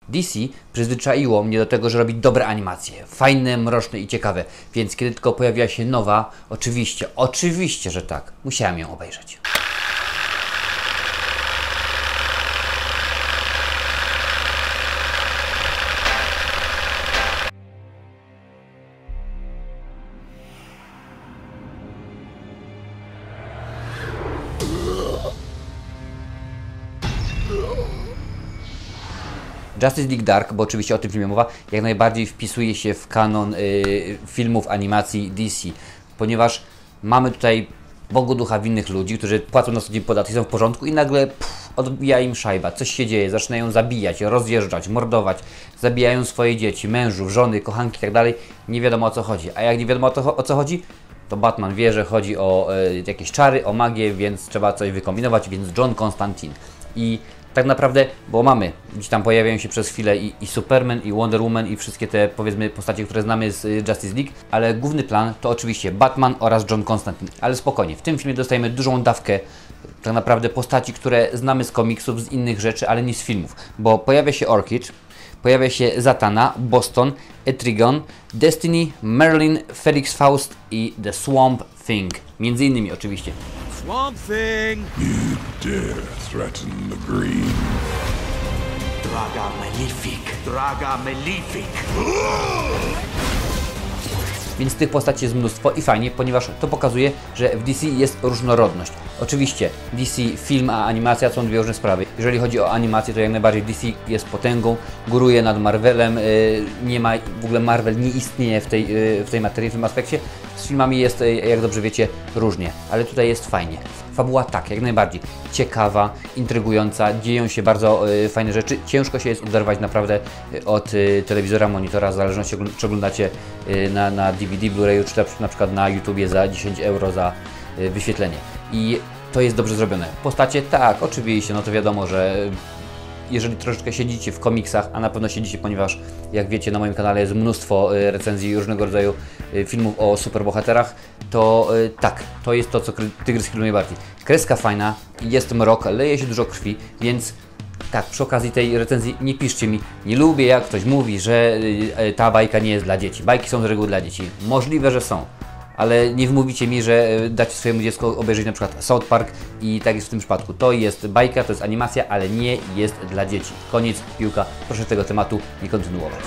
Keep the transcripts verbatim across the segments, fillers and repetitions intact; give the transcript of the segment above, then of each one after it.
D C przyzwyczaiło mnie do tego, że robi dobre animacje, fajne, mroczne i ciekawe, więc kiedy tylko pojawiła się nowa, oczywiście, oczywiście, że tak, musiałem ją obejrzeć. Justice League Dark, bo oczywiście o tym filmie mowa, jak najbardziej wpisuje się w kanon y, filmów animacji D C, ponieważ mamy tutaj Bogu ducha winnych ludzi, którzy płacą na co dzień podatki, są w porządku i nagle pff, odbija im szajba, coś się dzieje, zaczynają zabijać, rozjeżdżać, mordować, zabijają swoje dzieci, mężów, żony, kochanki i tak dalej, nie wiadomo o co chodzi. A jak nie wiadomo o, to, o co chodzi, to Batman wie, że chodzi o y, jakieś czary, o magię, więc trzeba coś wykombinować, więc John Constantine. I tak naprawdę, bo mamy, gdzieś tam pojawiają się przez chwilę i, i Superman, i Wonder Woman, i wszystkie te, powiedzmy, postacie, które znamy z y, Justice League, ale główny plan to oczywiście Batman oraz John Constantine. Ale spokojnie, w tym filmie dostajemy dużą dawkę tak naprawdę postaci, które znamy z komiksów, z innych rzeczy, ale nie z filmów, bo pojawia się Orchid, pojawia się Zatanna, Boston, Etrigan, Destiny, Merlin, Felix Faust i The Swamp Thing. Między innymi oczywiście. Swamp Thing! You dare threaten the Green. Draga Malefic! Draga Malefic! Więc tych postaci jest mnóstwo i fajnie, ponieważ to pokazuje, że w D C jest różnorodność. Oczywiście D C, film a animacja są dwie różne sprawy. Jeżeli chodzi o animację, to jak najbardziej D C jest potęgą, góruje nad Marvelem, nie ma, w ogóle Marvel nie istnieje w tej, w tej materii, w tym aspekcie. Z filmami jest, jak dobrze wiecie, różnie, ale tutaj jest fajnie. Fabuła tak, jak najbardziej ciekawa, intrygująca, dzieją się bardzo y, fajne rzeczy. Ciężko się jest oderwać naprawdę od y, telewizora, monitora, w zależności czy oglądacie y, na, na D V D, Blu-rayu, czy na przykład na YouTubie za dziesięć euro za y, wyświetlenie. I to jest dobrze zrobione. Postacie tak, oczywiście, no to wiadomo, że jeżeli troszeczkę siedzicie w komiksach, a na pewno siedzicie, ponieważ jak wiecie, na moim kanale jest mnóstwo recenzji różnego rodzaju filmów o superbohaterach, to tak, to jest to, co Tygrys chwiluje najbardziej. Kreska fajna, jest mrok, leje się dużo krwi, więc tak, przy okazji tej recenzji nie piszcie mi, nie lubię jak ktoś mówi, że ta bajka nie jest dla dzieci. Bajki są z reguły dla dzieci. Możliwe, że są. Ale nie wmówicie mi, że dacie swojemu dziecku obejrzeć na przykład South Park i tak jest w tym przypadku. To jest bajka, to jest animacja, ale nie jest dla dzieci. Koniec, piłka. Proszę tego tematu nie kontynuować.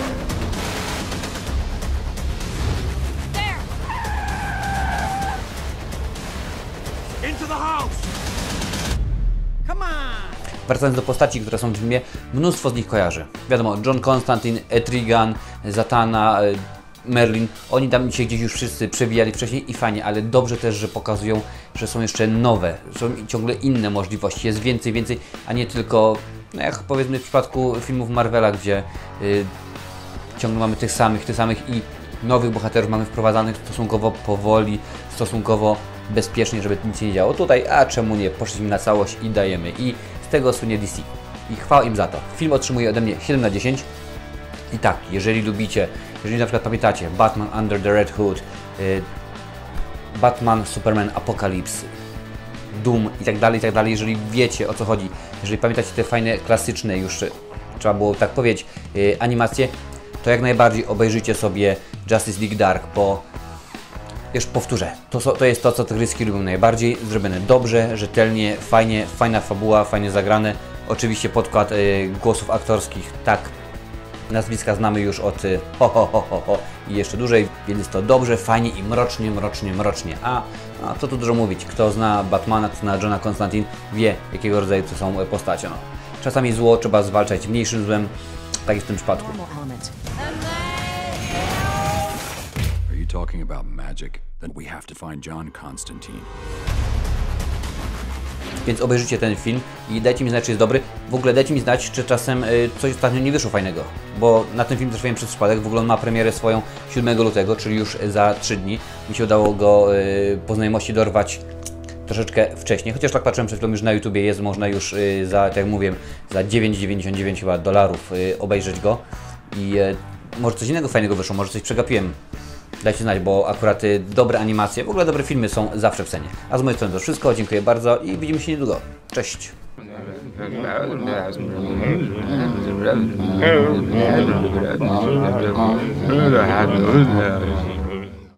Into the house! Come on! Wracając do postaci, które są w filmie, mnóstwo z nich kojarzy. Wiadomo, John Constantine, Etrigan, Zatanna, Merlin, oni tam się gdzieś już wszyscy przewijali wcześniej i fajnie, ale dobrze też, że pokazują, że są jeszcze nowe, są ciągle inne możliwości, jest więcej, więcej, a nie tylko, no jak powiedzmy w przypadku filmów Marvela, gdzie y, ciągle mamy tych samych, tych samych i nowych bohaterów mamy wprowadzanych stosunkowo powoli, stosunkowo bezpiecznie, żeby nic się nie działo. Tutaj, a czemu nie, poszliśmy na całość i dajemy. I z tego słynie D C. I chwała im za to. Film otrzymuje ode mnie siedem na dziesięć. I tak, jeżeli lubicie, jeżeli na przykład pamiętacie Batman Under the Red Hood, y, Batman, Superman, Apocalypse, Doom i tak dalej, i tak dalej, jeżeli wiecie o co chodzi, jeżeli pamiętacie te fajne, klasyczne już, trzeba było tak powiedzieć, y, animacje, to jak najbardziej obejrzyjcie sobie Justice League Dark, bo już powtórzę, to, to jest to, co Tygryski lubią najbardziej, zrobione dobrze, rzetelnie, fajnie, fajna fabuła, fajnie zagrane, oczywiście podkład y, głosów aktorskich, tak, nazwiska znamy już od ho, ho, ho, ho, ho i jeszcze dłużej, więc jest to dobrze, fajnie i mrocznie, mrocznie, mrocznie. A, a co tu dużo mówić, kto zna Batmana, kto zna Johna Constantine, wie jakiego rodzaju to są postacie. No. Czasami zło trzeba zwalczać mniejszym złem, tak jest w tym przypadku. Are you talking about magic? Then we have to find John Constantine. Więc obejrzyjcie ten film i dajcie mi znać, czy jest dobry. W ogóle dajcie mi znać, czy czasem y, coś ostatnio nie wyszło fajnego. Bo na ten film trafiłem przez przypadek. W ogóle on ma premierę swoją siódmego lutego, czyli już za trzy dni. Mi się udało go y, po znajomości dorwać troszeczkę wcześniej. Chociaż tak patrzyłem przed chwilą, już na YouTubie jest, można już y, za, tak jak mówiłem, za dziewięć dziewięćdziesiąt dziewięć chyba dolarów y, obejrzeć go. I y, może coś innego fajnego wyszło, może coś przegapiłem. Dajcie znać, bo akurat y, dobre animacje, w ogóle dobre filmy są zawsze w cenie. A z mojej strony to wszystko, dziękuję bardzo i widzimy się niedługo. Cześć! Hello.